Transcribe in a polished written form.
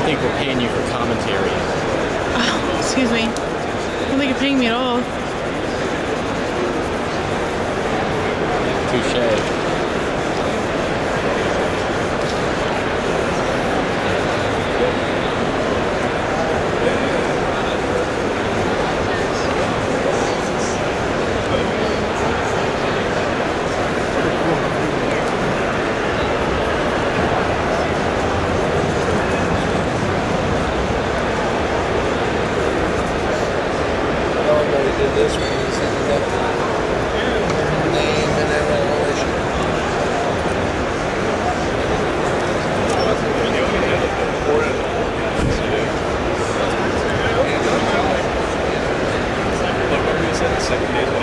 think we're paying you for commentary. Oh, excuse me. I don't think you're paying me at all. Touche. Did this one, he's ended up name and evaluation. Second day.